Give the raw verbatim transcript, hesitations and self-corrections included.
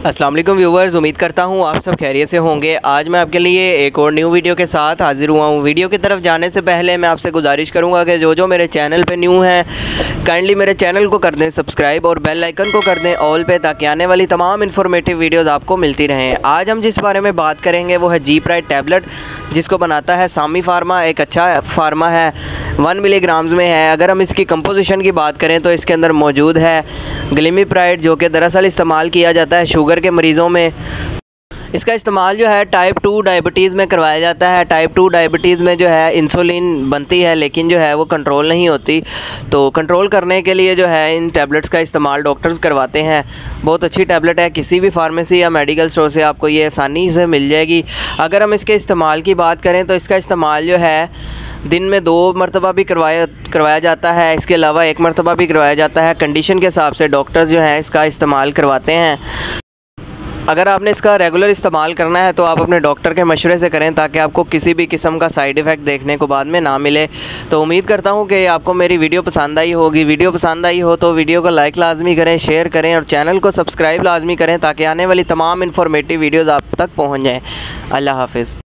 अस्सलाम वालेकुम व्यूवर्स, उम्मीद करता हूँ आप सब खैरियत से होंगे। आज मैं आपके लिए एक और न्यू वीडियो के साथ हाज़िर हुआ हूँ। वीडियो की तरफ जाने से पहले मैं आपसे गुजारिश करूँगा कि जो जो मेरे चैनल पे न्यू हैं काइंडली मेरे चैनल को कर दें सब्सक्राइब और बेल आइकन को कर दें ऑल पे, ताकि आने वाली तमाम इन्फॉर्मेटिव वीडियोज़ आपको मिलती रहें। आज हम जिस बारे में बात करेंगे वो है जी प्राइड टैबलेट, जिसको बनाता है सामी फार्मा। एक अच्छा फार्मा है, वन मिलीग्राम्स में है। अगर हम इसकी कंपोजिशन की बात करें तो इसके अंदर मौजूद है ग्लिमिप्राइड, जो कि दरअसल इस्तेमाल किया जाता है शुगर के मरीज़ों में। इसका इस्तेमाल जो है टाइप टू डायबिटीज़ में करवाया जाता है। टाइप टू डायबिटीज़ में जो है इंसुलिन बनती है, लेकिन जो है वो कंट्रोल नहीं होती। तो कंट्रोल करने के लिए जो है इन टैबलेट्स का इस्तेमाल डॉक्टर्स करवाते हैं। बहुत अच्छी टैबलेट है, किसी भी फार्मेसी या मेडिकल स्टोर से आपको ये आसानी से मिल जाएगी। अगर हम इसके इस्तेमाल की बात करें तो इसका इस्तेमाल जो है दिन में दो मरतबा भी करवाया करवाया जाता है। इसके अलावा एक मरतबा भी करवाया जाता है। कंडीशन के हिसाब से डॉक्टर्स जो है इसका इस्तेमाल करवाते हैं। अगर आपने इसका रेगुलर इस्तेमाल करना है तो आप अपने डॉक्टर के मशवरे से करें, ताकि आपको किसी भी किस्म का साइड इफ़ेक्ट देखने को बाद में ना मिले। तो उम्मीद करता हूँ कि आपको मेरी वीडियो पसंद आई होगी। वीडियो पसंद आई हो तो वीडियो को लाइक लाजमी करें, शेयर करें और चैनल को सब्सक्राइब लाजमी करें, ताकि आने वाली तमाम इन्फॉर्मेटिव वीडियोज़ आप तक पहुँच जाएँ। अल्लाह हाफिज़।